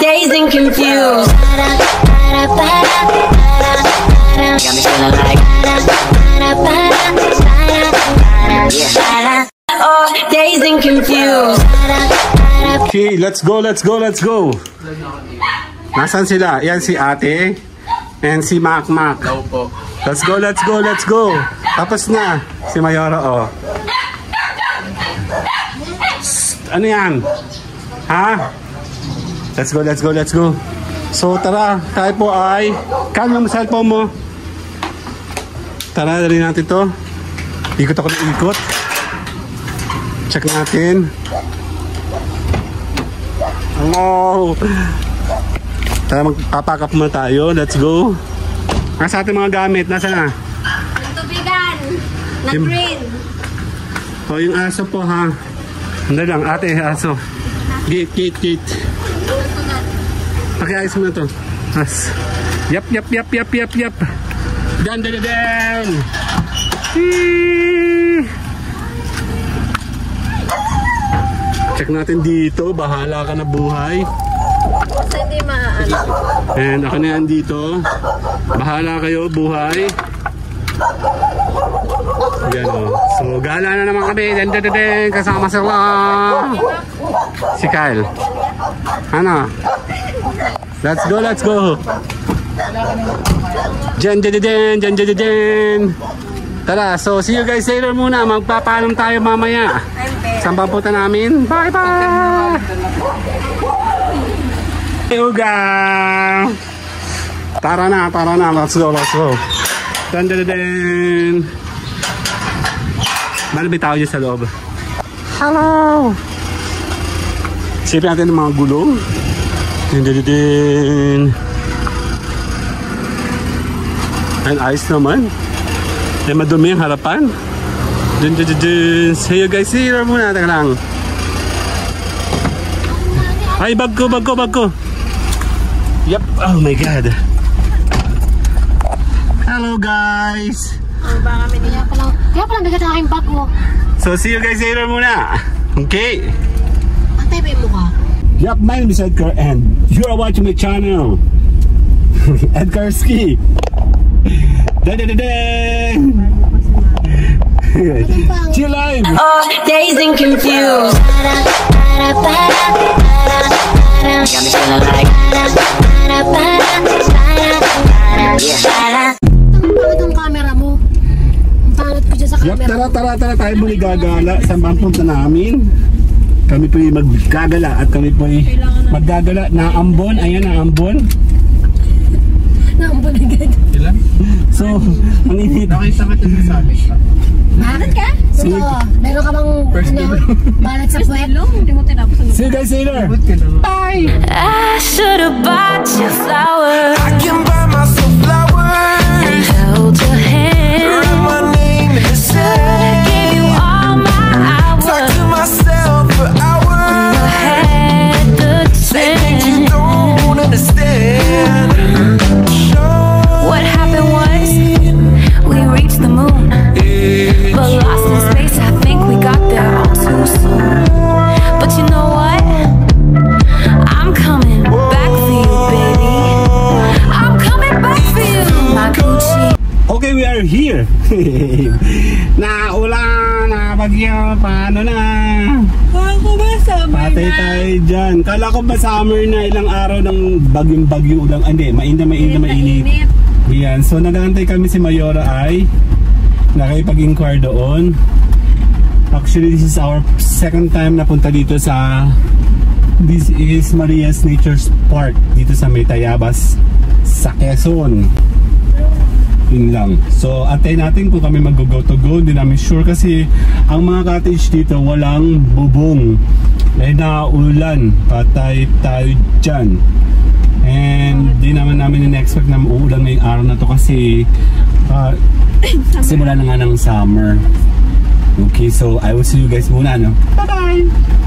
dazed and confused. Got me feeling like oh, dazed and confused. Okay, let's go. Nasaan sila? Yan si ate and si Mac. Let's go. Tapos na si Mayora, oh. Ano yan? Ha? Let's go. So tara, tayo po ay kalma mo cellphone mo. Tara, dali natin to. Ikot ako ng ikot. Check natin. Hello. Tara, magpapakap muna tayo. Let's go. Nasa ating mga gamit, nasa na? Tubigan na green. O, yung aso po, ha? Hindi lang, ate, aso. Gate. Pakiayos mo na to. Yap. Dan. Check natin dito. Bahala ka na buhay. Basta hindi maaano. And ako na yan dito. Bahala kayo, buhay. Yan o. So, gala na naman kami. Den. Kasama sila. Si Kyle. Ano? Let's go. Jen. Tara, so see you guys later muna. Magpapaalam tayo mamaya. Saan papunta namin? Bye. Uga. Tara na. Let's go. Den. Malabay tao dyan sa loob. Hello. Sipin natin ng mga gulong. Den. And ayos naman. Ay madumi ang harapan. Den. See you guys here muna. Taka lang. Ay, bag ko. Yep. Oh my God. Hello guys. Kaya pala bigat ang aking bag mo. So see you guys later muna. Okay. Antay ba yung mukha? Yep, my name is Edgar and you are watching my channel. Edgar Ski. Chill live. Oh, dazed and confused. Got me feeling like Ang camera mo. Ang pangat ko dyan sa Yep, camera. tara tayo muli gagala sa punta namin. Kami po yung maggagala at kami po yung maggagala na Ambon. Ayan na Ambon. Naambon agad. So, ang init. Nakita ka ito sa amin. Bakit ka? So, meron ka bang balat sa puwet? Hindi mo tinapos. See you guys later. Bye! I should have bought you flowers. I can buy myself flowers And held your hand. Write my name in the sand. Gave you all my hours. Talk to myself for hours. Had the Say things you chance. don't understand. What happened was we reached the moon, but lost in space. I think we got there all too soon. But you know what? I'm coming back for you, baby. I'm coming back for you, my Gucci. Okay, we are here. Naulan, bagyo, paano na? Ako ba summer Patay tayo dyan. Kala ko ba summer na, ilang araw ng bagyong-bagyo ulang. Hindi, mainit. Yan, so nag-aantay kami si Mayora ay nakipag-inquire doon. Actually, this is our second time na punta dito sa this is Maria's Nature's Park dito sa May Tayabas sa Quezon. Yun lang. So, atay natin kung kami mag-go to go. Hindi namin sure kasi ang mga cottage dito walang bubong. Dahil naulan. Patay tayo dyan. And di naman namin in-expect na uulan ngayong araw na to kasi simula na nga ng summer. Okay, so I will see you guys muna, no? Bye-bye!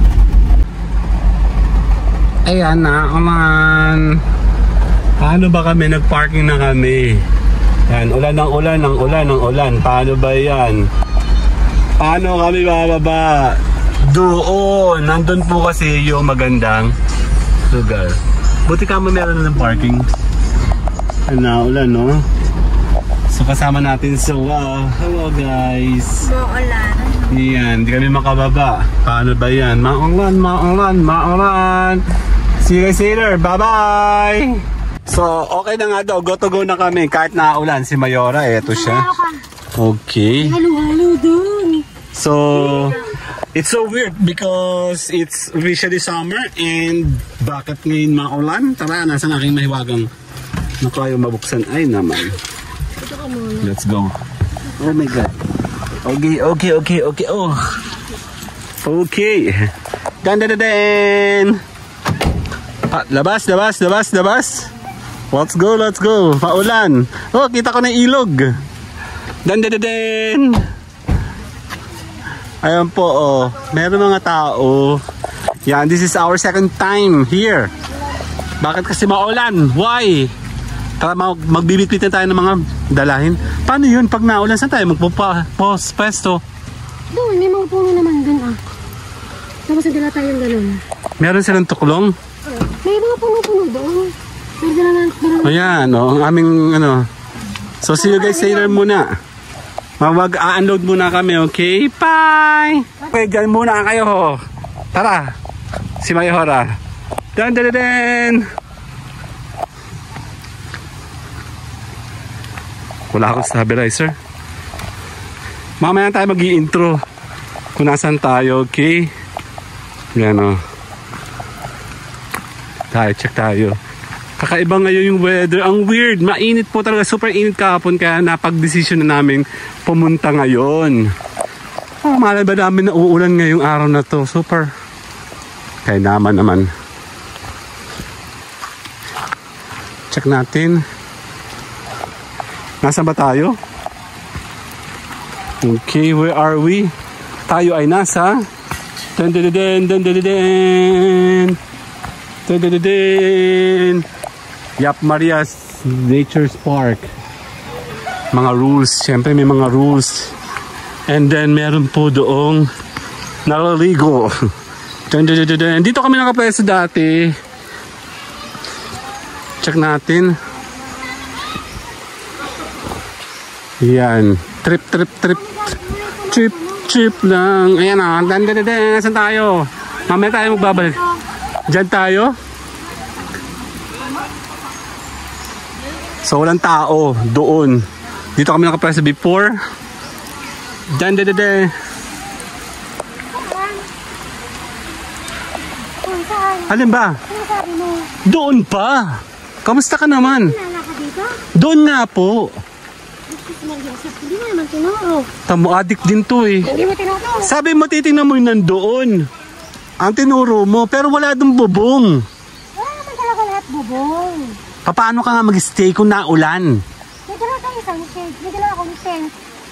Ayan na, ulan. Paano ba kami? Nag-parking na kami. Yan, ulan ng ulan. Paano ba yan? Paano kami bababa? Doon, nandun po kasi yung magandang lugar. Buti ka mo meron na ng parking. Naulan, no? So kasama natin sa hello guys. Maulan. Yan, hindi kami makababa. Paano ba yan? Maulan, maulan, maulan. See you guys later. Bye-bye! So, okay na nga daw. Go to go na kami. Kahit naulan, si Mayora, eto siya. Okay. Halo-halo dun. So, it's so weird because it's officially summer and bakit ngayon maulan? Tara, nasan aking mahiwagang nakayo mabuksan? Ay naman. Let's go. Oh my God. Okay. Oh. Okay. Dan. Labas. Let's go. Paulan. Oh, kita ko na ilog. Dan. Ayan po, oh. Meron mga tao. Yan, this is our second time here. Bakit kasi maulan? Why? Tara, magbibitbit na tayo ng mga dalahin. Paano yun? Pag naulan, saan tayo magpupesto? Doon, may mga puno naman dun Tapos nagdala tayong ganun. Meron silang tuklong? May mga puno-puno doon. Ayan, oh, ang aming So, see you guys later muna. Mag-unload muna kami, okay? Bye! Okay, dyan muna kayo. Tara, si Mayora. Dan. Wala akong stabilizer. Mamaya tayo mag-i-intro kung nasan tayo, okay? Yan, oh. Check tayo. Kakaiba ngayon yung weather. Ang weird. Mainit po talaga. Super init kahapon. Kaya napag-desisyon na namin pumunta ngayon. Oh, malay ba namin na uulan ngayong araw na to. Super. Kaya naman. Check natin. Nasaan ba tayo? Okay, where are we? Tayo ay nasa Yap Marias Nature's Park. Mga rules, syempre may mga rules. And then meron po doong nalaligo. Dito kami nakapwesto dati. Check natin. Yan, trip lang. Ayan na, saan tayo? Mamaya tayo magbabalik. Diyan tayo. So walang tao doon. Dito kami nakapresa before. Diyan. Alin ba? Doon pa. Kamusta ka naman? Doon nga po. Hindi mo naman tinuro. Tamo, addict din to eh. Hindi mo tinuro. Sabi mo titingnan mo yung nandoon. Ang tinuro mo, pero wala dong bubong. Wala naman talaga lahat bubong. Paano ka nga mag-stay kung naulan? May dala tayo isang shade. May dala akong tent.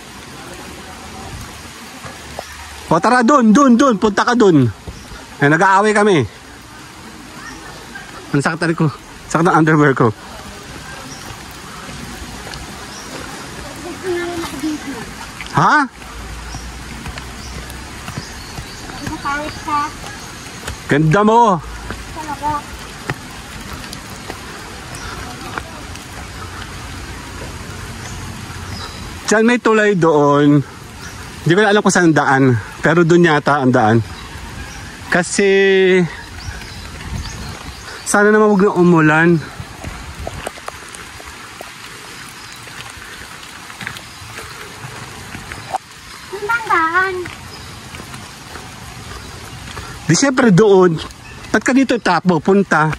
O tara doon. Punta ka doon. Eh, nag-aaway kami. Ang sakit tarik ko. Sakit ng underwear ko. Ha? Pangit ka. Ganda mo. Talaga. Diyan may tulay doon. Hindi ko na alam kung saan daan. Pero doon yata ang daan. Kasi sana naman huwag na umulan. Di syempre doon. Ba't ka dito tapo? Punta.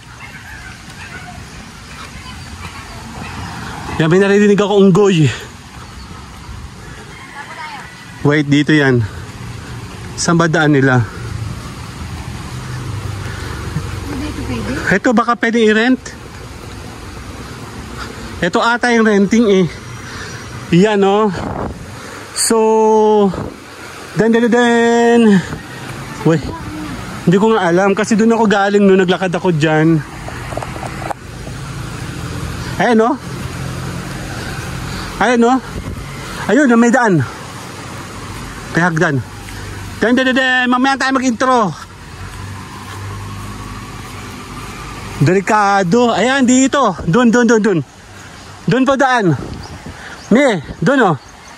Yan, may narinig ako unggoy. Wait, dito yan. Saan ba daan nila? Ito baka pwede i-rent. Ito ata yung renting eh. Yan oh. So, den. Wait. Hindi ko nga alam kasi doon ako galing no, naglakad ako dyan. Ayan no? Ayun, may daan. May hagdan. Den. Mamaya tayo mag-intro. Delikado. Ayan, dito. Doon. Doon po daan. Me, doon oh.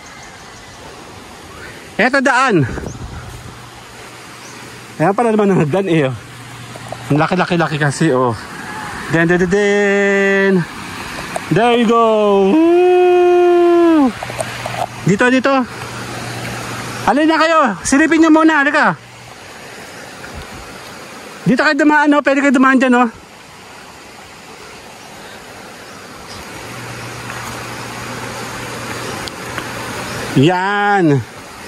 Eto daan. Ayan pala naman ang hagdan eh oh. Ang laki kasi oh. Then. There you go. Woo! Dito. Alin na kayo? Silipin nyo muna. Halika. Dito kayo dumaan oh. Pwede kayo dumaan dyan oh. Yan.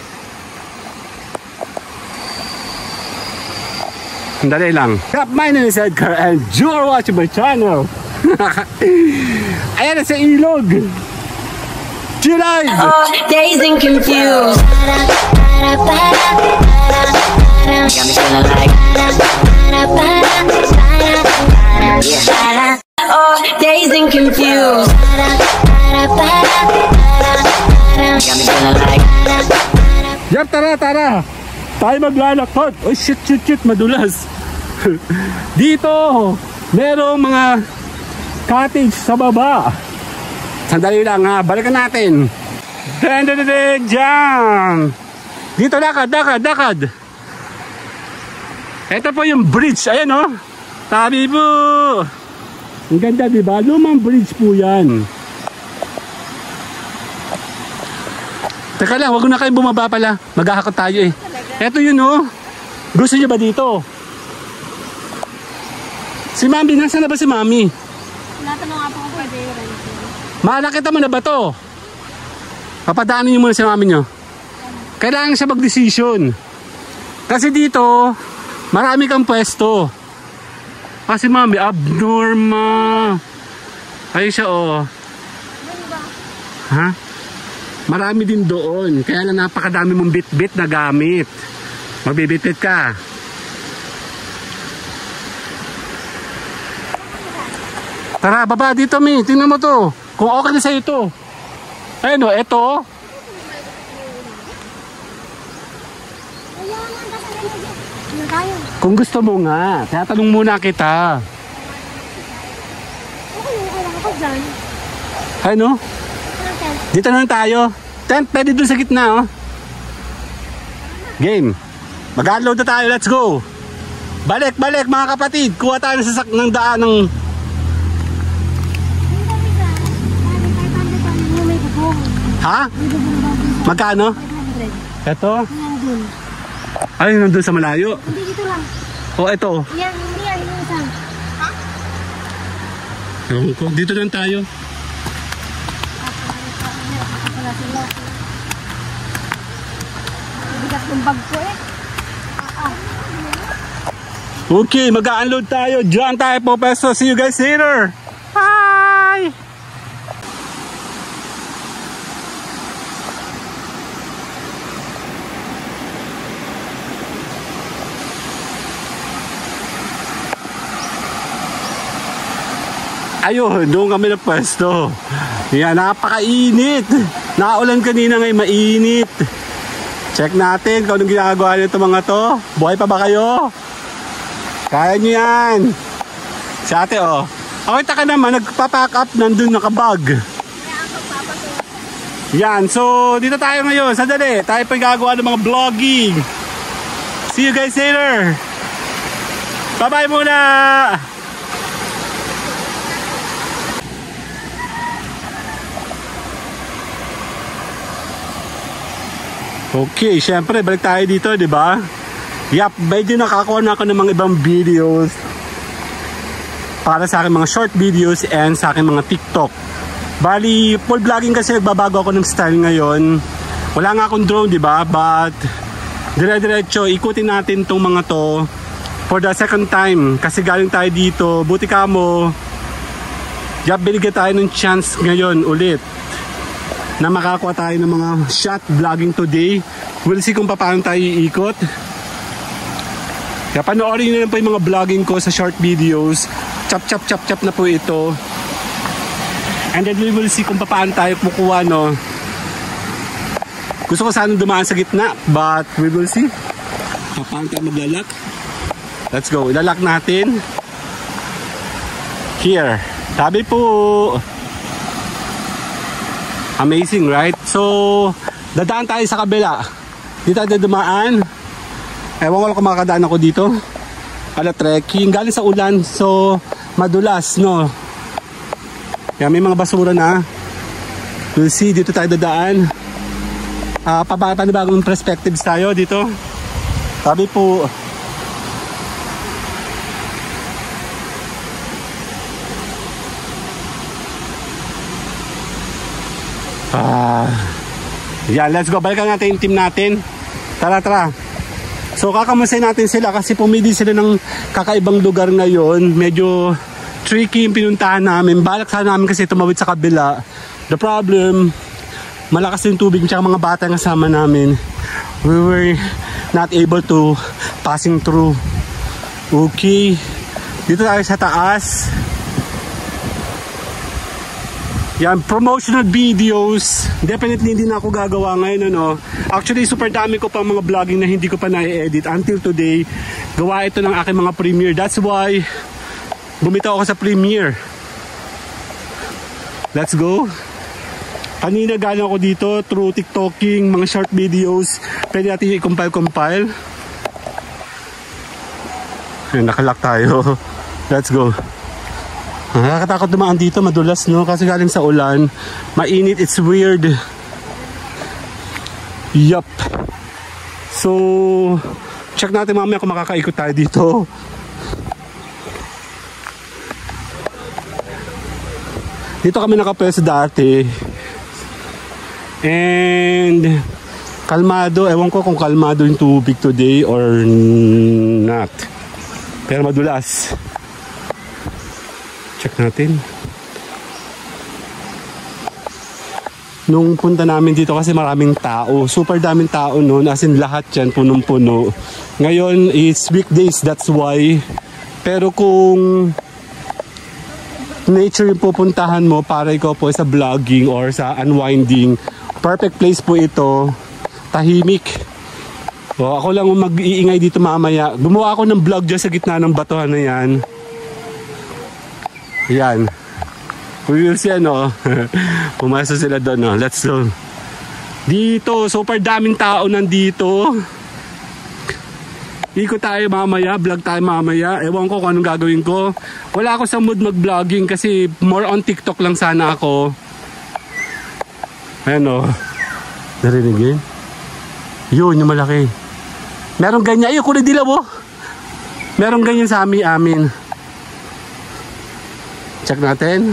Dali lang. My name is Edgar and you are watching my channel. Ayan na sa ilog. G-Live! Oh, dazed and confused. Got me feeling like. Oh, dazed and confused. Got me feeling like. Yap, tara. Tayo maglalakot. Oh, shit, madulas. Dito, merong mga cottage sa baba. Sandali lang ha, balikan natin. Diyan. Dito, lakad. Ito po yung bridge, ayan oh. Tabi po. Ang ganda diba? Lumang bridge po yan. Teka lang, wag na kayong bumaba pala. Maghahakot tayo eh. Eto yun oh. Gusto nyo ba dito? Si Mami, nasaan na ba si Mami? Natanong nga po kung pwede yung rent. Nakita mo na ba to? Papadaanin nyo muna si Mami nyo. Kailangan siya mag-decision. Kasi dito, marami kang pwesto. Kasi Mami, abnormal. Ayun siya oh. Ha? Marami din doon. Kaya lang napakadami mong bit-bit na gamit. Magbibit-bit ka. Tara, baba dito, Mi. Tingnan mo to. Kung okay na sa'yo to. Ayun o, eto. Kung gusto mo nga, tatanong muna kita. Okay lang ako dyan. Ano? Dito na lang tayo. Tent, pwede dun sa gitna, oh. Game. Mag-unload na tayo, let's go. Balik, mga kapatid. Kuha tayo ng daan ng... Ha? Magkano? 500. Ito? Ay, nandun sa malayo. Hindi, dito lang. O, ito. Yan, yung isang. Ha? Dito lang tayo. Bigas ng bag ko eh. Okay, mag-unload tayo. Diyan tayo po, peso. See you guys later. Bye! Ayun, doon kami na pwesto. Yan, napakainit. Naulan kanina ngayon, mainit. Check natin kung anong ginagawa nito mga to. Buhay pa ba kayo? Kaya nyo yan. Si ate oh. Okay, taka naman, nagpa-pack up, nandun nakabag. Yan, so dito tayo ngayon. Sandali, tayo pa gagawa ng mga vlogging. See you guys later. Bye-bye muna. Okay, syempre balik tayo dito, di ba? Yap, medyo nakakuha na ako ng mga ibang videos para sa aking mga short videos and sa aking mga TikTok. Bali, full vlogging kasi nagbabago ako ng style ngayon. Wala nga akong drone, di ba? But dire-diretso, ikutin natin tong mga to for the second time. Kasi galing tayo dito, buti ka mo. Yap, binigyan tayo ng chance ngayon ulit na makakuha tayo ng mga shot vlogging today. We'll see kung paano tayo iikot. Kaya panoorin nyo lang po yung mga vlogging ko sa short videos. Chop na po ito. And then we will see kung paano tayo kukuha, no. Gusto ko sana dumaan sa gitna, but we will see. Paano tayo maglalak? Let's go, ilalak natin. here. Sabi po. Amazing, right? So, dadaan tayo sa kabila. Dito tayo dumaan. Ewan ko kung makakadaan ako dito. Ala trekking. Galing sa ulan. So, madulas, no? Yan, may mga basura na. You'll see, dito tayo dadaan. Panibagong perspectives tayo dito. Sabi po. Yan, let's go. Balikan natin yung team natin. Tara, tara. So, kakamustahin natin sila kasi pumili sila ng kakaibang lugar ngayon. Medyo tricky yung pinuntahan namin. Balak sana namin kasi tumawid sa kabila. The problem, malakas yung tubig tsaka mga bata ang kasama namin. We were not able to passing through. Okay. Dito tayo sa taas. Yan, promotional videos. Definitely hindi na ako gagawa ngayon, ano. Actually, super dami ko pang mga vlogging na hindi ko pa na-edit. Until today, gawa ito ng aking mga premiere. That's why, bumitaw ako sa premiere. Let's go. Kanina galing ako dito through TikToking, mga short videos. Pwede natin i-compile. Yan, nakalock tayo. Let's go. Nakakatakot dumaan dito, madulas, no? Kasi galing sa ulan. Mainit, it's weird. Yup. So, check natin mamaya kung makakaikot tayo dito. Dito kami nakapwesto dati. And kalmado, ewan ko kung kalmado yung tubig today or not. Pero madulas. Check natin. Nung punta namin dito kasi maraming tao. Super daming tao noon. As in lahat yan, punong-puno. Ngayon is weekdays, that's why. Pero kung nature yung pupuntahan mo para ikaw po sa vlogging or sa unwinding, perfect place po ito. Tahimik. So, ako lang mag-iingay dito mamaya. Gumawa ako ng vlog dyan sa gitna ng batuhan na yan. Yan. We will see, ano. Pumasok sila doon, no. Let's go. Dito, super daming tao nandito. Ikot tayo mamaya, vlog tayo mamaya. Ewan ko kung anong gagawin ko. Wala ako sa mood mag-vlogging kasi more on TikTok lang sana ako. Ayan, o. Narinig yun? Yun, yung malaki. Merong ganyan. Ayun, kulay dilaw, oh. Merong ganyan sa amin. Check natin.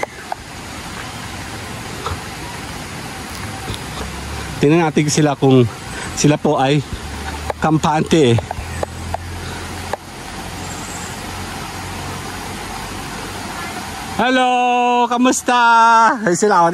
Tingnan natin sila kung sila po ay kampante. Hello! Kamusta? Ay sila.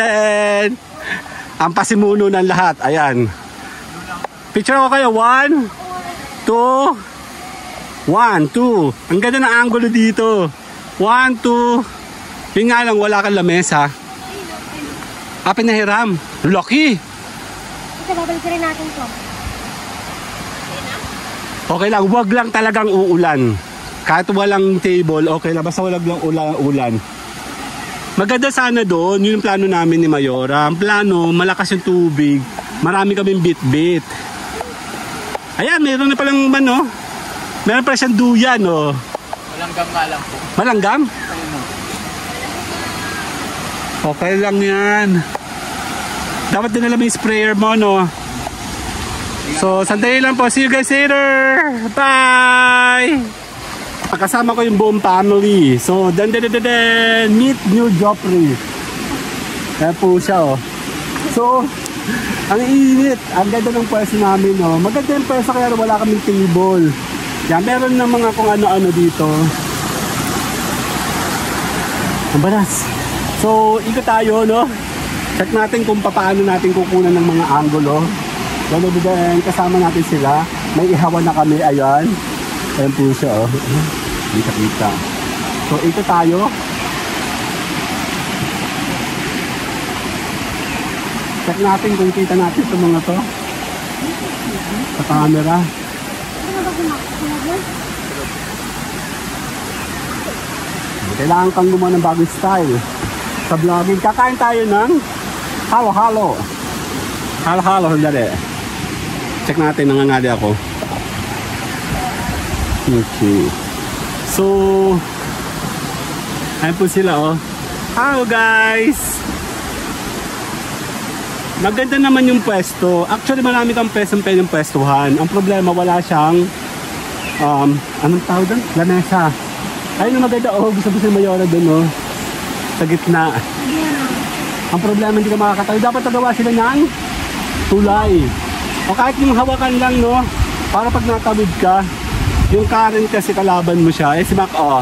Ang pasimuno ng lahat. Ayan. Picture ako kayo. 1, 2. 1, 2. Ang ganda ng angulo dito. 1, 2. Yung nga lang, wala kang lamesa. Pinahiram. Lucky. Ito, babalik rin natin to. Okay lang, wag lang talagang uulan. Kahit walang table, okay lang. Basta walang ulan. Maganda sana doon. Yun yung plano namin ni Mayora. Ang plano, malakas yung tubig. Marami kaming bit-bit. Ayan, meron na palang ano. Meron pa siyang duyan, oh. Malanggam nga lang po. Malanggam? Okay lang yan. Dapat din alam yung sprayer mo, no? So, sandali lang po. See you guys later. Bye! Kasama ko yung buong family. So, meet New Joffrey. Kaya po siya, oh. So, ang init. Ang ganda ng pwesto namin, oh. Maganda yung pwesto kaya wala kaming table. Yan, meron ng mga kung ano-ano dito. Ang balas. So, ikot tayo, no? Check natin kung paano natin kukunan ng mga angulo. Then, kasama natin sila. May ihawan na kami, ayan. Ayan po siya, oh. Kita-kita. So, ikot tayo. Check natin kung kita natin itong mga to. Sa camera. Kailangan kang gumawa ng bagong style sa vlogging. Kakain tayo ng halo-halo. Halo-halo, dali. Check natin, nangangali ako. Okay. So, ayun po sila, oh. Hello guys! Maganda naman yung pwesto. Actually, marami kang pwestong pwedeng pwestuhan. Ang problema, wala siyang anong tawag doon? Lamesa. Ayun yung maganda, oh. Gusto si Mayora doon, oh. Sa gitna. Ang problema, hindi ka makakatayo. Dapat nagawa sila ng tulay. O kahit yung hawakan lang, no? Para pag natawid ka, yung current kasi kalaban mo siya. Eh, si Mac, oh.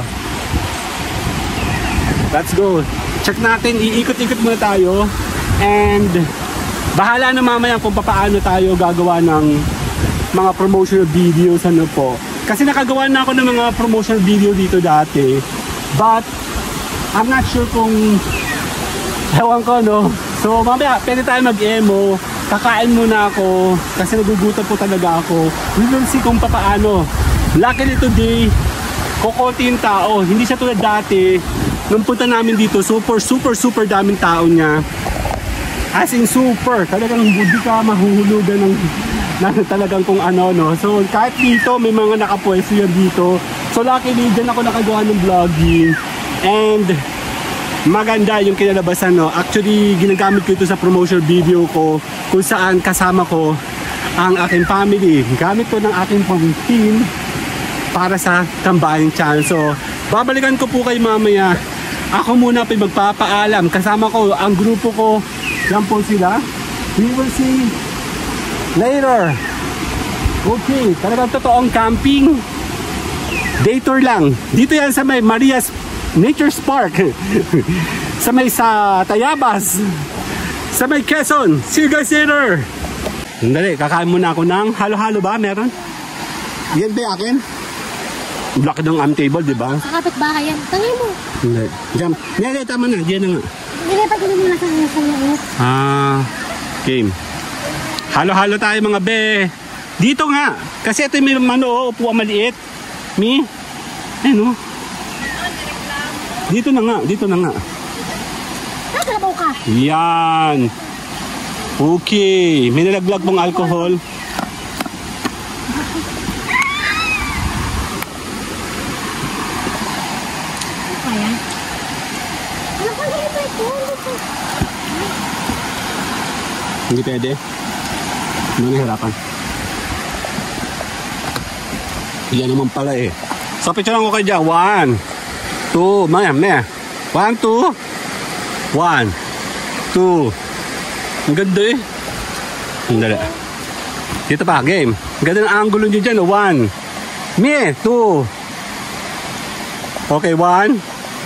Let's go. Check natin. Iikot-ikot muna tayo. And bahala na mamaya kung paano tayo gagawa ng mga promotional videos, ano po. Kasi nakagawa na ako ng mga promotional video dito dati. But, I'm not sure kung ewan ko, no? So, mamaya, pwede tayo mag-emo. Kakain muna ako. Kasi nagugutom po talaga ako. We will see kung paano. Luckily today, kukunti yung tao. Hindi siya tulad dati. Nung punta namin dito, super daming tao niya. As in super, talagang hindi ka mahuhulugan ng talagang kung ano, no. So kahit dito may mga nakapwesto yan dito. So luckily dyan ako nakagawa ng vlogging. And maganda yung kinalabasan, no. Actually ginagamit ko ito sa promotional video ko kung saan kasama ko ang aking family. Gamit ko ng aking team para sa Tambayang Channel. So babalikan ko po kayo mamaya. Ako muna po magpapaalam. Kasama ko ang grupo ko. Yan po sila. We will see later. Okay, talagang totoong camping. Day tour lang. Dito yan sa may Maria's Nature Park. Sa may sa Tayabas. Sa may Quezon. See you guys later. Dali, kakain muna ako ng halo-halo ba? Meron? Yan ba akin? Block ng table, di ba? Kakapit bahay yan. Tangay mo. Hindi. Diyan. Hindi, tama na. Diyan na nga. Nilipat ko muna sa inyo. Game. Halo-halo tayo mga be. Dito nga. Kasi ito may mano, upuan maliit. Mi? Ayun, oh. Dito na nga. Dito na nga. Nakalabaw ka. Yan. Okay. May nalaglag pong alcohol. Ayan. Ano pa ganito ito? Hindi pwede. Ano nahirapan? Yan naman pala eh. So picturean ko kayo dyan. 1, 2. Maya. 1, 2. 1, 2. Ang ganda eh. Ang dali. Dito pa, game. Ang ganda ng angulo nyo dyan. 1. 2. Okay, 1,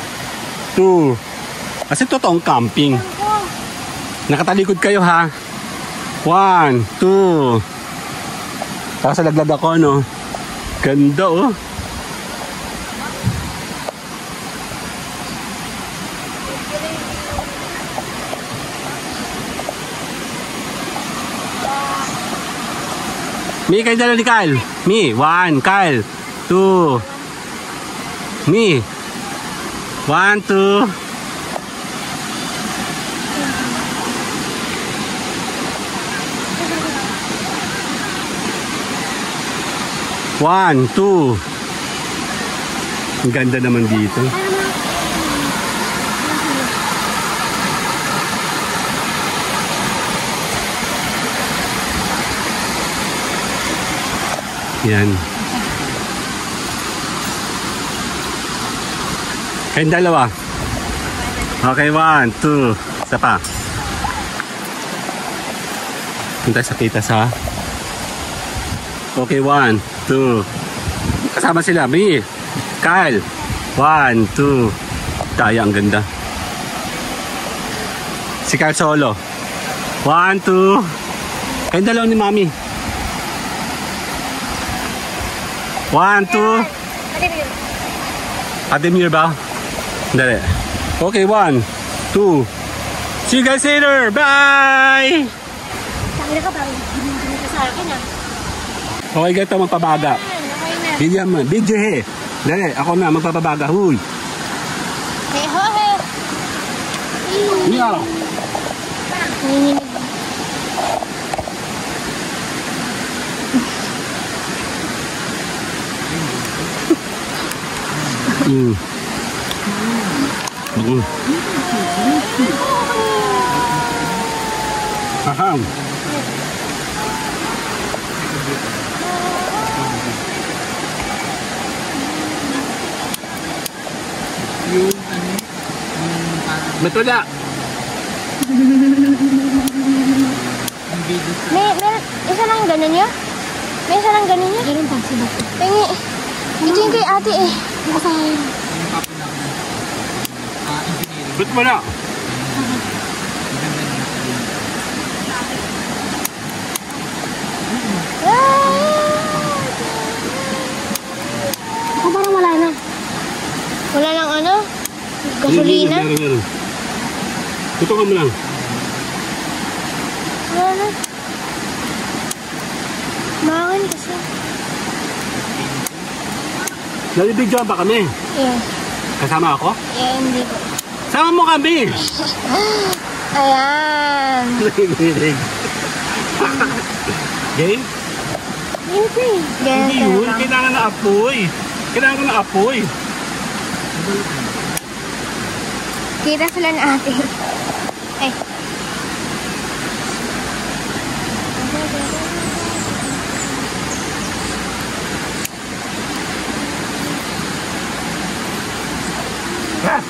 2. Kasi totoong camping. Nakatalikod kayo ha. 1, 2. Tapos laglag ako, no? Ganda, oh. Mi, kayo dala ni Kyle. Mi, 1, Kyle. 2. Mi. 1, 2. One, two. Ang ganda naman dito. Yan. Kayong dalawa. Okay, 1, 2. Isa pa. Punta sa kita sa. Okay, 1, 2. Kasama sila, Mi, Kyle. 1, 2. Kaya, ang ganda. Si Kyle solo. 1, 2. Kayong dalawa ni Mami. 1, 2. Ademir ba? Dali. Okay, 1, 2. See you guys later. Bye! Sabi na ka, parang hindi ka sa akin ah. Okay, ganito magpabaga. Okay na. Video man. Video he. Dali, ako na magpapabaga. Huy. na. Nanginginig. Aham. Betul tak? May isa lang ganun ya? May isa lang ganun ya? Ganun pa, sila. Pengi. Ito yung kay ate eh. Masaya. Betul tak? Ako parang wala na. Wala lang ano? Gasolina? Meron. Ito ka mo lang. Wala na. Makan kasi. Nalibigyan ba kami? Yeah. Kasama ako? Yeah, hindi po. Sama mo kami! Ayan. Game? Hindi. Hindi yun. Kailangan na apoy. Kailangan ko na apoy. Kita sila na ate. Ay. Ah!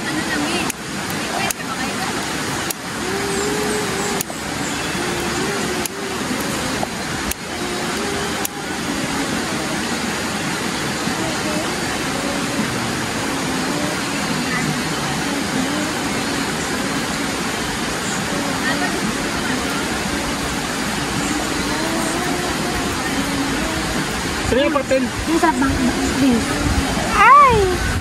Sino yung papel? Yung sa bank. Ay!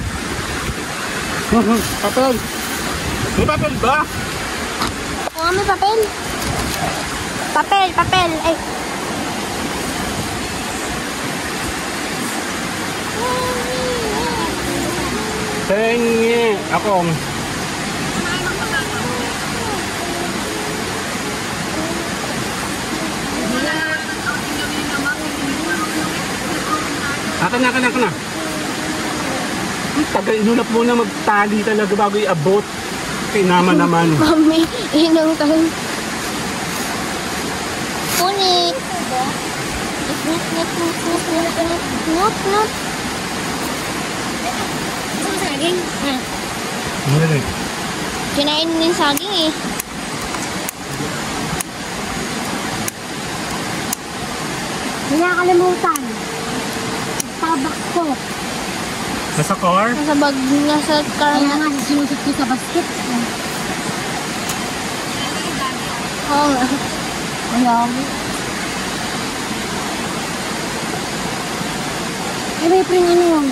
Papel! May papel ba? Oo, may papel. Papel. Ay. Tengi! Ako. Akan na. Tagal inulap muna magtali talaga bago iabot. Kay naman. Mami, inang tayo. Punit. Nut. Saan saging? Kinain mo yung saging eh. Hindi nakakalimutan. Tabak ko. Nasa car? Nasa bag, nasa car. Kaya nga, sinusot ko sa basket. Oo nga. Ayaw. Eh, may pring ano yun?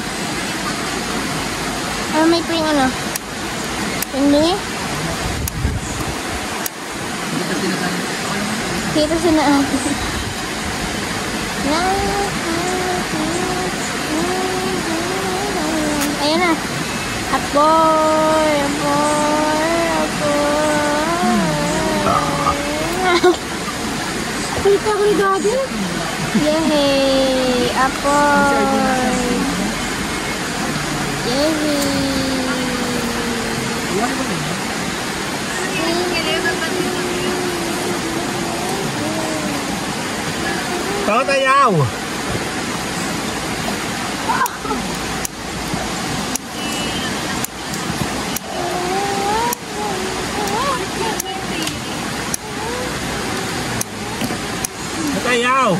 Ano may pring ano? Hindi? Kita si na ate. Ayan na. Apoy. Kita ko ni Daddy. Yehey! Apoy! Yehey! Tayaw! Tayaw!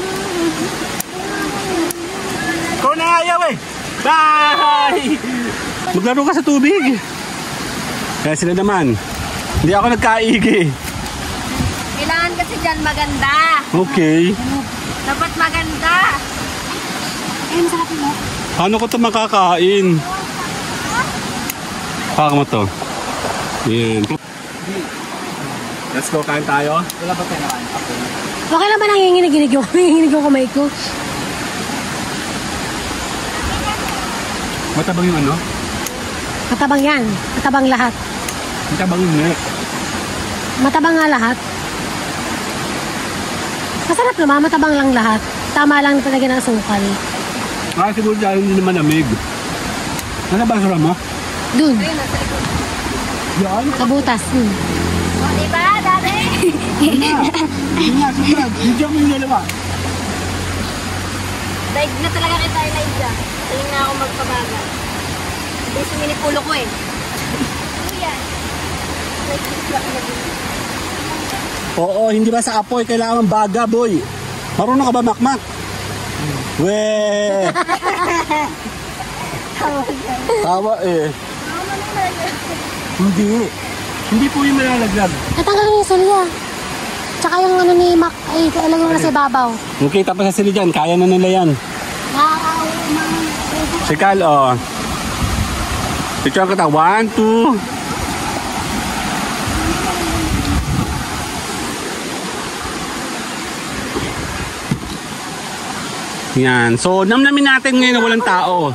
Ikaw na ayaw eh! Bye! Maglaro ka sa tubig! Kaya sila naman. Hindi ako nagkaigi. Kailangan kasi dyan maganda. Okay. Dapat maganda. Ayun sa atin mo. Paano ko ito makakain? Paka mo to. Yan. Let's go, kain tayo. Wala pa tayo nakain. Okay lang ba nanginginig yung kamay ko? Matabang yung ano? Matabang yan. Matabang lahat. Matabang yung neck. Matabang nga lahat. Masarap naman, matabang lang lahat. Tama lang talaga ng sukal. Siguro dahil hindi naman lamig. Ano ba sura mo? Dun, Yan? sa butas. O, diba, dati? Sige. Video mo yung dalawa. Daig na talaga kita, Elijah. Taling na ako magpabagal. Hindi suminipulo ko eh. Yan. Oo, hindi ba sa apoy kailangan baga, boy? Marunong ka ba makmak? Weh! Tawa eh. Hindi po yung malalaglag. Natanggalin yung silya. Tsaka yung ano ni Mac, ay talaga na sa ibabaw. Okay, tapos sa sila dyan, kaya na nila yan. Sikal, oh. Picture kita, 1, 2. Yan. So, namnamin natin ngayon na walang tao.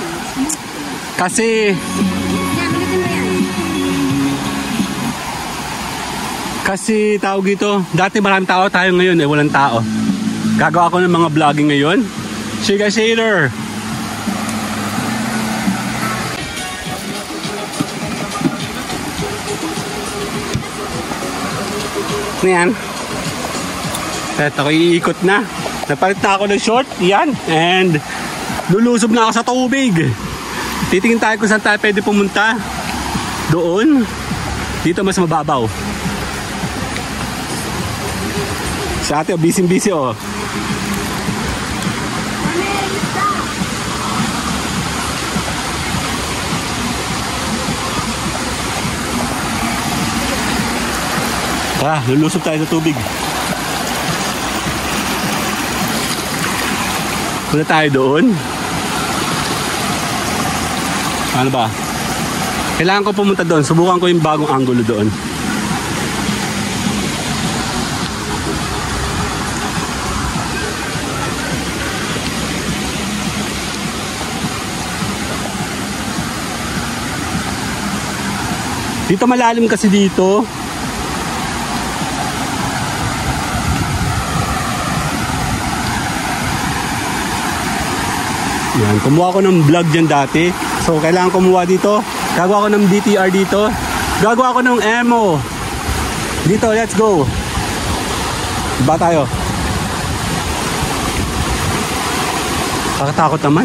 Kasi tawag dito, dati maraming tao, tayo ngayon walang tao. Gagawa ako ng mga vlogging ngayon. Shiga Shader. Yan. Eto, iikot na. Napalit na ako ng short, yan, and lulusob na ako sa tubig. Titingin tayo kung saan tayo pwede pumunta. Doon, dito mas mababaw. Sa ate, busy-busy oh. Lulusob tayo sa tubig. Punta tayo doon. Ano ba? Kailangan ko pumunta doon. Subukan ko yung bagong angulo doon. Dito malalim kasi dito. Yan, kumuha ko ng vlog dyan dati. So, kailangan kumuha dito. Gagawa ko ng DTR dito. Gagawa ko ng ammo. Dito, let's go. Ba tayo? Kakatakot naman.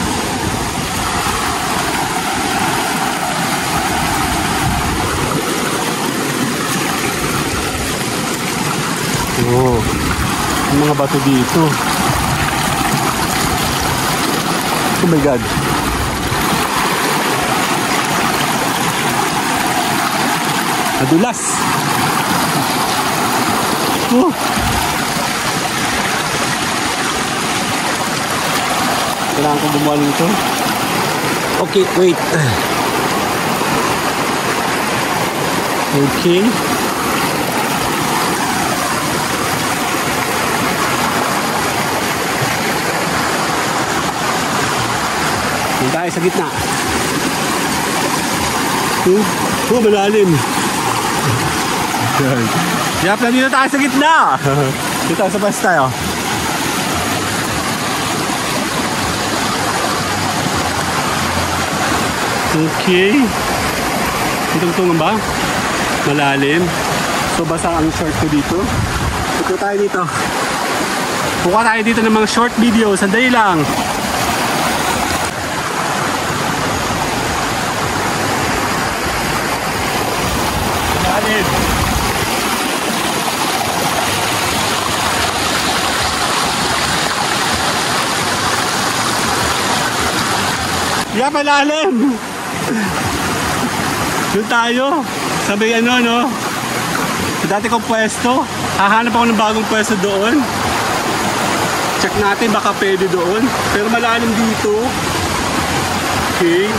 Oh, ang mga bato dito. Oh my God. Madulas. Oh. Kailangan ko gumawa nito. Okay, wait. Okay. Doon tayo sa gitna. Oh, malalim. Yap, nandito tayo sa gitna. Dito sa bus tayo. Okay. Itong ba? Malalim. So basa ang short ko dito. Ito tayo dito. Buka tayo dito ng mga short video. Sandali lang. Malalim. Yeah, malalim. Doon tayo. Sabi ano, no? Dati kong pwesto. Hahanap ako ng bagong pwesto doon. Check natin, baka pwede doon. Pero malalim dito. Okay.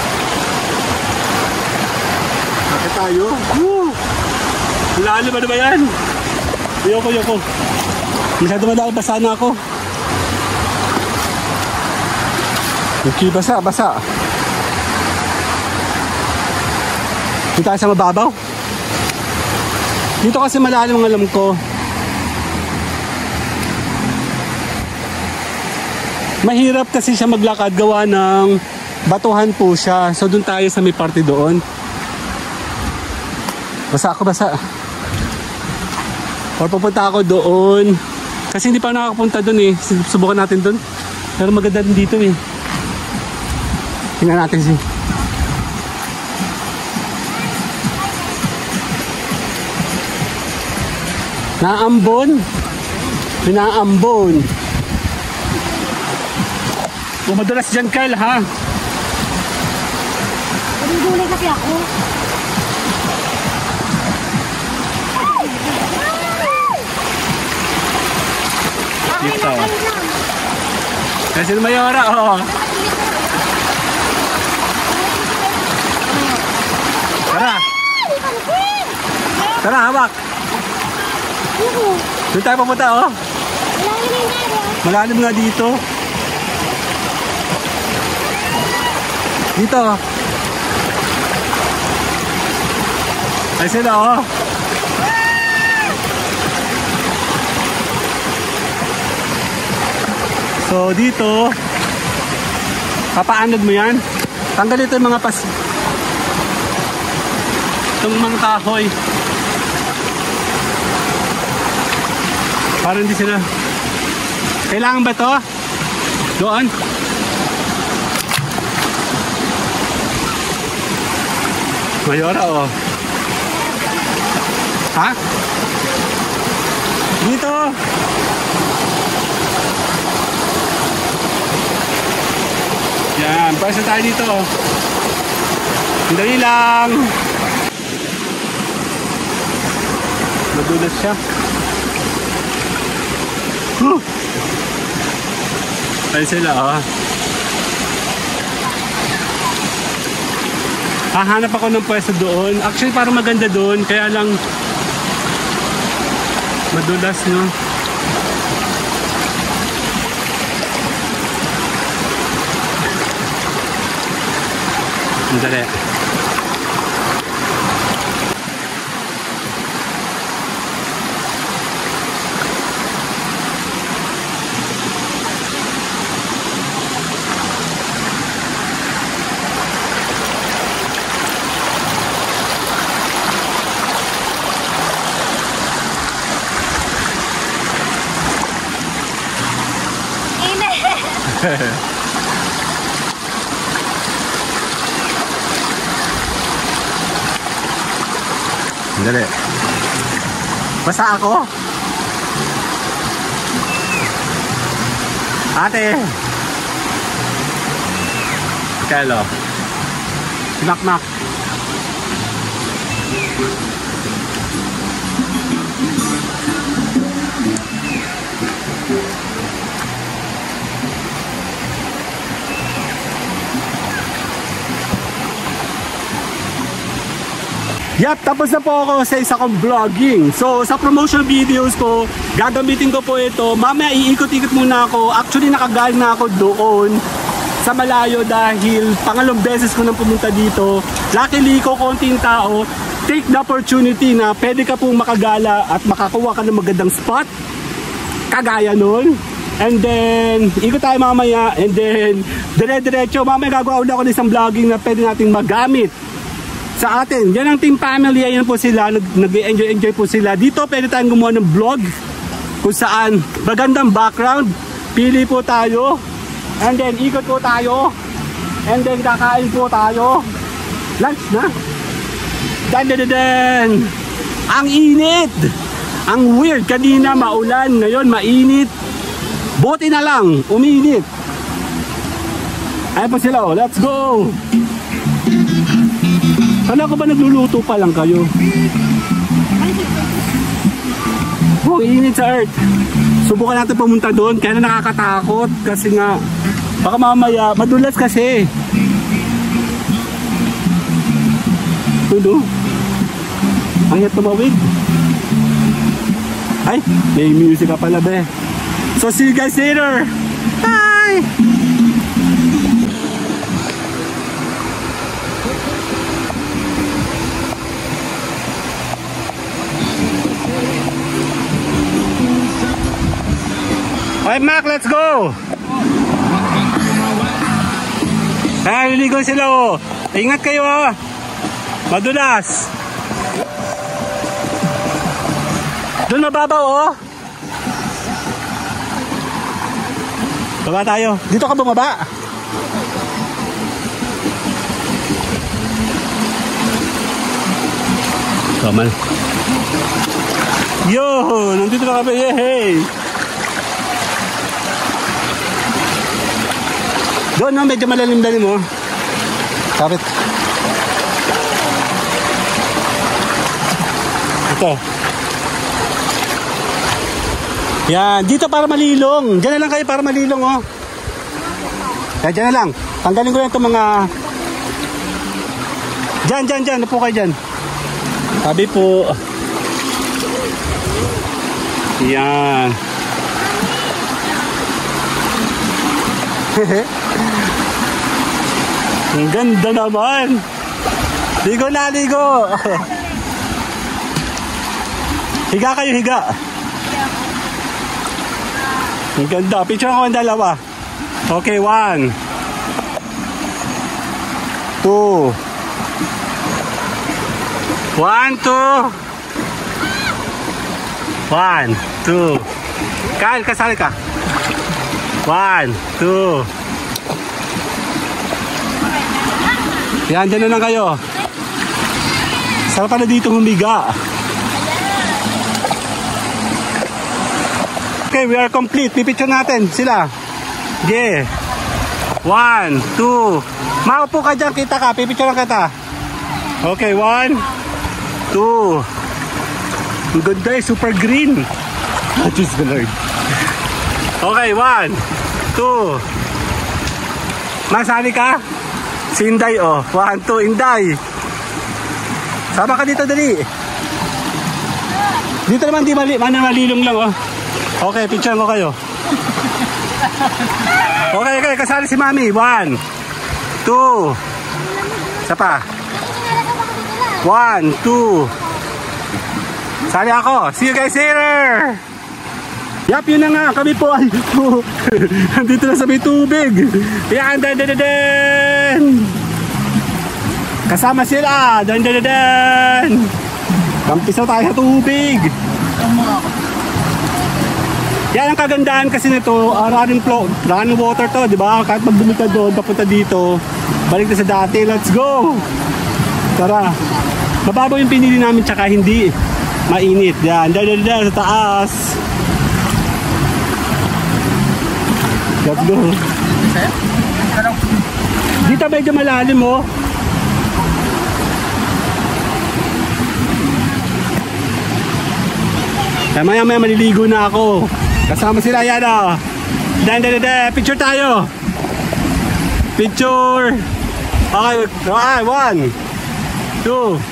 Bakit tayo? Woo! Malalim, ano ba yan? Yoko. Masyado malalim, basa na ako. Okay, basa. Dito tayo sa mababaw. Dito kasi malalim ang alam ko. Mahirap kasi siya maglakad, gawa ng batuhan po siya. So doon tayo sa may parte doon. Basa ako, basa. Or pupunta ako doon. Kasi hindi pa nakakapunta doon eh. Subukan natin doon. Pero maganda din dito eh. Tingnan natin si. Naambon. Pinaambon. Madulas dyan, Kyle, ha? Nagugulay kasi ako. Dito. Kasi Mayora, oh. Tara. Tara, hawak. Doon tayo papunta, oh. Malalim nga dito. Dito. Ay sila, oh. So dito, papaanod mo yan. Tanggal ito yung mga itong mga kahoy. Para hindi sila. Kailangan ba to? Doon. Mayora, oh. Ha? Dito. Yan, pwesa tayo dito. Dali lang. Madulas siya. Ayun sila, oh. Hahanap ako ng pwesto doon. Actually, parang maganda doon. Kaya lang madulas, no? Dali. Dali. Basta ako. Ate. Kelo. Knock knock. Yep, tapos na po ako sa isa kong vlogging. So, sa promotion videos ko, gagamitin ko po ito. Mamaya iikot-ikot muna ako. Actually, nakagaling na ako doon sa malayo dahil pangalawang beses ko nang pumunta dito. Luckily ko konting tao. Take the opportunity na pwede ka pong makagala at makakuha ka ng magandang spot. Kagaya nun. And then, ikot tayo mamaya. And then, dire-diretso. Mamaya gagawa ulit ako ng isang vlogging na pwede natin magamit sa atin. Yan ang team family, ayan po sila, nag-enjoy po sila. Dito pwede tayong gumawa ng vlog kung saan magandang background. Pili po tayo. And then ikot po tayo. And then kakain po tayo. Lunch na. Dan. Ang init. Ang weird. Kanina maulan, ngayon mainit. Buti na lang, uminit. Ayan po sila, oh. Let's go. Kala ko ba nagluluto pa lang kayo? Oh, init sa earth. Subukan natin pumunta doon. Kaya na nakakatakot. Kasi nga, baka mamaya, madulas kasi. Tulo. Ang hirap tumawid. Ay, may music ka pala, be. So, see you guys later. Bye! Ay, Mac, let's go! Ay, liligo sila oh. Ingat kayo oh. Madulas. Doon mababaw oh. Baba tayo. Dito ka bumaba. Kamal. Yo, nandito na kami. Yay! Doon no, medyo malalim-lalim mo. Kapit. Ito. Yan, dito para malilong. Diyan na lang kayo para malilong oh. Yan, diyan na lang. Tanggalin ko lang itong mga... Diyan. Napo kayo dyan. Sabi po. Yan. Ang ganda naman. Ligo na, ligo. Higa kayo, higa. Ang ganda. Picture ako ang dalawa. Okay, 1 2 1 2 Kyle, kasali ka. 1 2 Yan, dyan na lang kayo. Sarap na dito humiga. Okay, we are complete. Pipicture natin sila. Yeah. 1 2 Maupo ka dyan, kita ka. Pipicture lang kita. Okay, 1 2 Ang ganda eh, super green. Oh, Diyos the Lord. Okay, 1 2 Masali ka? Si Inday oh. 1 2 Inday. Sama ka dito, dali. Dito naman di malilong lang oh. Okay, picture mo kayo. Okay, kasali si Mami. 1 2 Isa pa. 1 2 Sali ako. See you guys later. Yap, yun na nga. Kami po ay nandito na sa may tubig. Yan, dan. Kasama sila. Dan. Kampisaw tayo sa tubig. Yan ang kagandahan kasi nito. Running water to, di ba? Kahit magbumi ka doon, papunta dito, balik na sa dati. Let's go. Tara. Mababaw yung pinili namin tsaka hindi mainit. Yan, dan sa taas. Let's go. Dito medyo malalim oh. Maya maliligo na ako. Kasama sila yan oh. Dan. Picture tayo. Picture. Okay, 1 2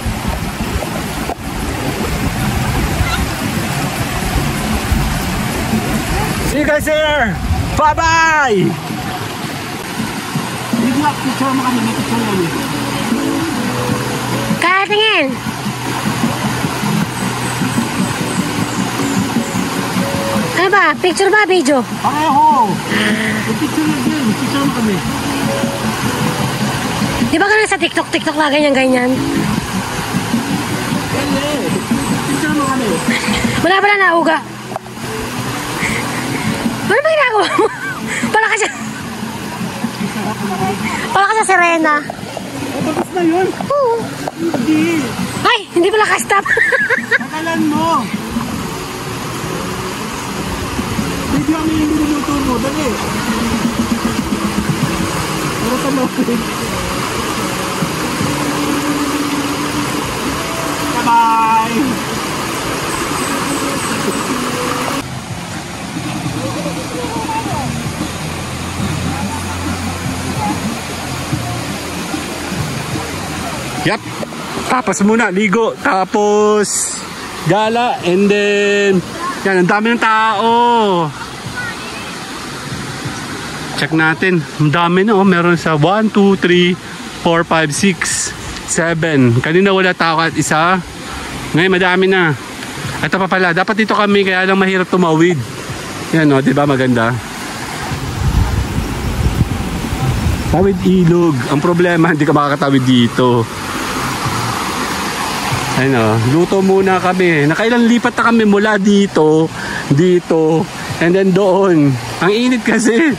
See you guys here. Bye-bye! Picture mo kami. Picture mo. Kaya tingin. Ano ba? Picture ba? Video? Okay, ho. Picture mo din. Picture mo kami. Di ba ka na sa TikTok na ganyan? Picture mo kami. Wala pala nauga. Ano ba ginagawa mo? Pala ka sa Serena. Tapos na yun? Oo. Hindi. Ay, hindi pala ka-stop. Nakalan mo. Video kami yung niluto mo. Dali. Para ka mapit. Bye-bye. Yep. Tapos muna, ligo. Tapos gala. And then yan, ang dami ng tao. Check natin. Ang dami na oh. Meron sa 1, 2, 3, 4, 5, 6, 7. Kanina wala tao at isa. Ngayon madami na. Ito pa pala. Dapat dito kami kaya lang mahirap tumawid. Yan o, diba maganda? Tawid ilog. Ang problema, hindi ka makakatawid dito. Ayun o, luto muna kami. Nakailang lipat na kami mula dito, and then doon. Ang init kasi.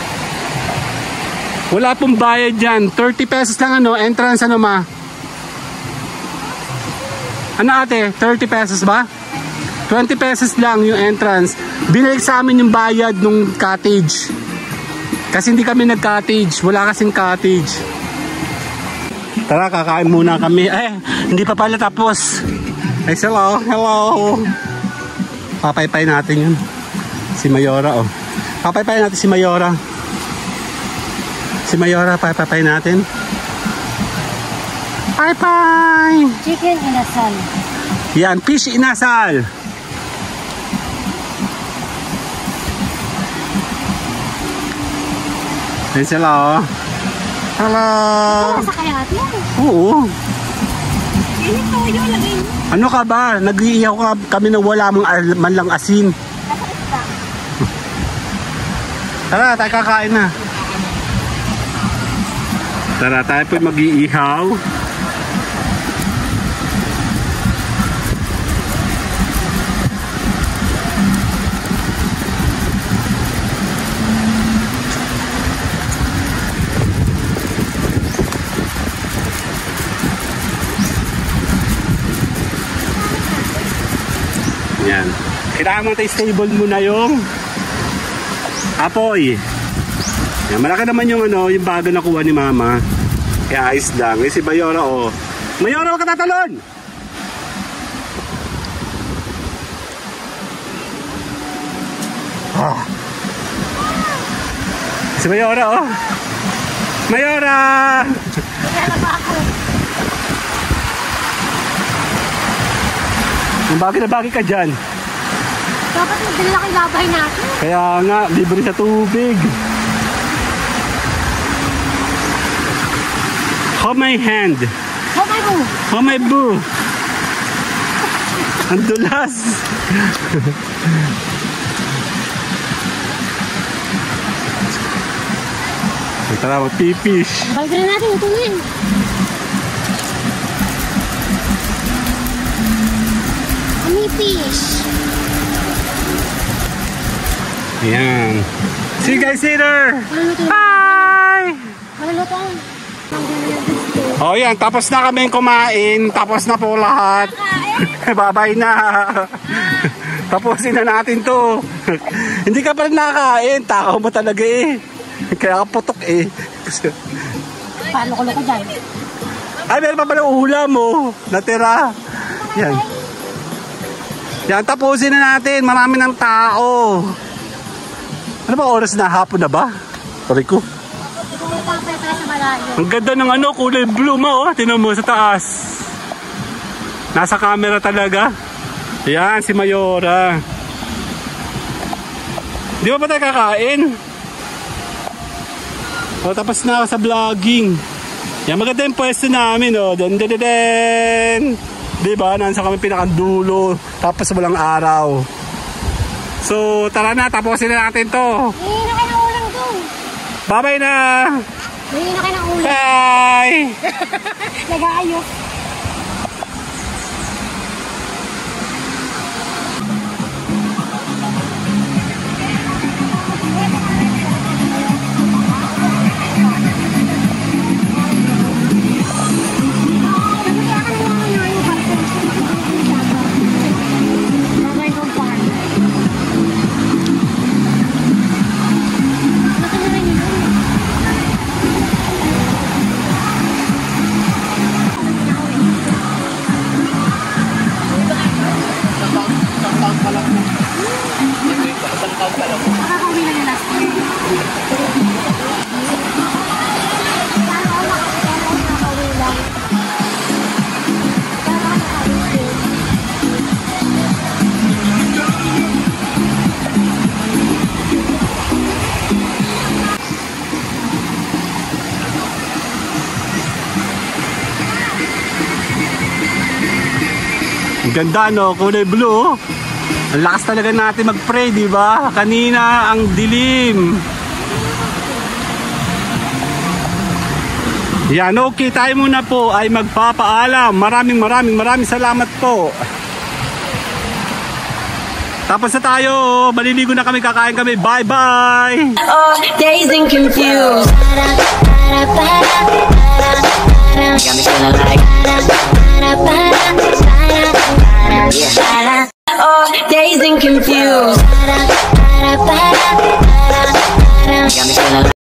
Wala pong bayad dyan. 30 pesos lang ano, entrance ano ma? Ano ate? 30 pesos ba? 20 pesos lang yung entrance. Binalik sa amin yung bayad nung cottage. Kasi hindi kami nag-cottage. Wala kasing cottage. Tara, kakain muna kami. Hindi pa pala tapos. Hello, hello. Papaypay natin yun. Si Mayora, oh. Papaypay natin si Mayora. Si Mayora, papaypay natin. Paypay! Chicken inasal. Yan, fish inasal. Yan sila, oh. Hello! Sa kaya ate. Oo. Ano ka ba? Nag-iiyaw ka kami na wala mong man lang asin. Tara, tayo kakain na. Tara, tayo po mag-iihaw. Yan. Kailangan mo tayo stable muna yung apoy. Yan, malaki naman yung ano, yung bago na kuha ni mama. Kaya ayos lang. Eh, si Mayora, oh. Mayora, huwag ka tatalon! Oh. Si Mayora, oh. Mayora! Yung bagay na bagay ka dyan. Dapat magdala lang yung labay natin. Kaya nga, libre sa tubig. Hold my hand. Oh my God. Hold my boo. Ang dulas. Tara, magpipish. Balik na natin ito na yun. Fish. Ayan. See you guys later. Maluluto. Bye! Maluluto. Oh, yan. Tapos na kami kumain. Tapos na po lahat. Bye-bye na. Tapusin na natin to. Hindi ka pa rin nakakain. Takaw mo talaga eh. Kaya ka putok eh. Paano ko dyan? Ay, meron pa pala ulam mo. Natira. Yan. Yan, tapusin na natin. Marami ng tao. Ano ba oras na? Hapon na ba? Pari ko. Ang ganda ng ano, kulay blue mo. Oh. Tinan mo sa taas. Nasa camera talaga. Yan, si Mayora. Di ba tayo kakain? O, tapos na sa vlogging. Yan, maganda yung pwesto namin. Oh. Den. Diba? Nasa kami pinakandulo. Tapos walang araw. So, tara na. Tapusin na natin to. Hindi na kayo ng ulam doon. Bye-bye na. Hindi na kayo ng ulam. Bye. Nag-aayos. Ang ganda no, kulay blue. Ang lakas talaga natin mag-pray, di ba? Kanina ang dilim. Yan, okay, tayo muna po ay magpapaalam. Maraming salamat po. Tapos na tayo, maliligo na kami, kakain kami. Bye-bye! Oh, dazed and confused. Got me feeling like oh, dazed and confused. Got me feeling like